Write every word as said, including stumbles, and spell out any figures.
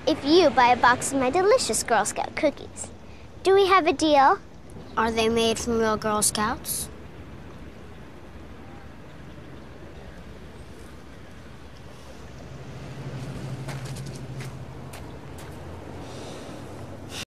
if you buy a box of my delicious Girl Scout cookies. Do we have a deal? Are they made from real Girl Scouts?